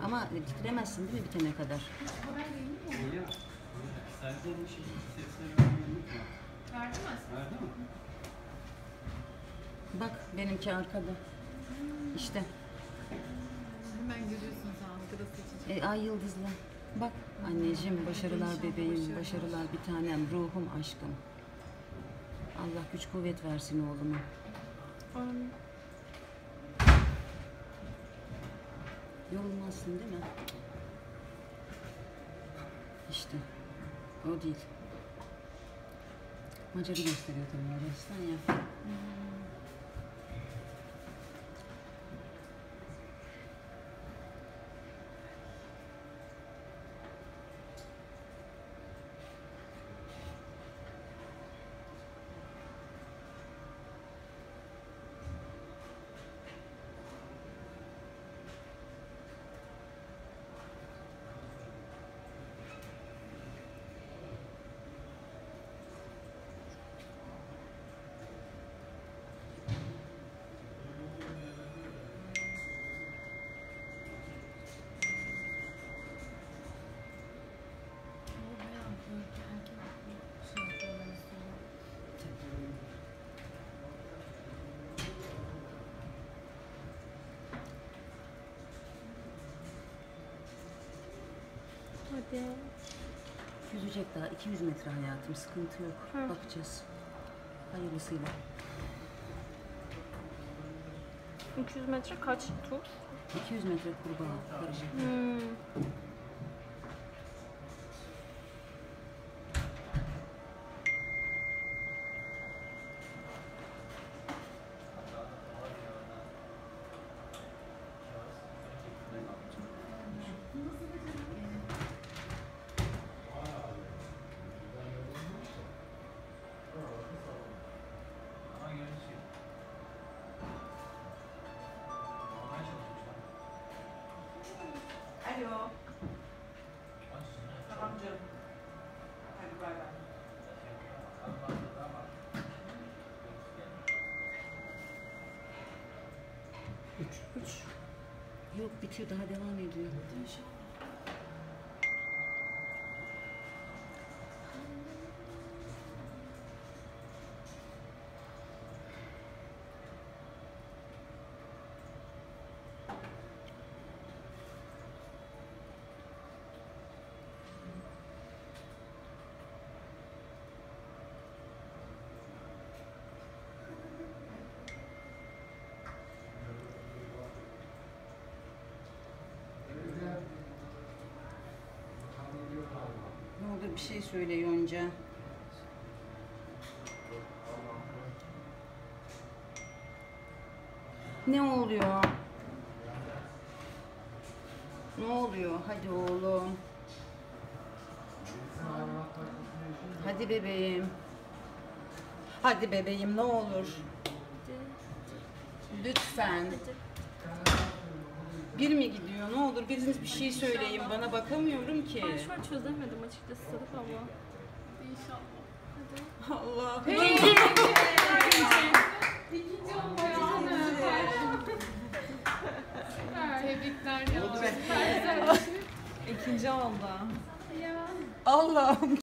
Ama titremezsin değil mi bitene kadar? Serdar'ın sesleri vermedik mi? Verdi mi? Verdi mi? Bak benimki arkada. İşte. Hemen görüyorsun sen Ankara seçecek. Ay yıldızlı. Bak anneciğim, başarılar bebeğim, başarılar bir tanem, ruhum, aşkım. Allah güç kuvvet versin oğluma. Amin. Yorulmazsın değil mi? İşte o değil. Macarı gösteriyor tabii Macaristan ya. Hadi. Yüzecek daha 200 metre hayatım, sıkıntı yok. Hı. Bakacağız. Hayırlısıyla. 200 metre kaç tur? 200 metre kurbağa karışık. Alo. Tamam canım. Hadi bay bay. Üç. Yok bitiyor, daha devam ediyor. Ne olur bir şey söyle Yonca. Ne oluyor? Ne oluyor? Hadi oğlum. Hadi bebeğim. Hadi bebeğim ne olur. Lütfen. Bir mi gidiyor? Ne olur biriniz bir şey söyleyin. Bana bakamıyorum ki. Ben şu an çözemedim açıkçası Sadık abla. İnşallah. Hadi. Allah. Tebrikler ya. İkinci oldu. Ya. Allah'ım.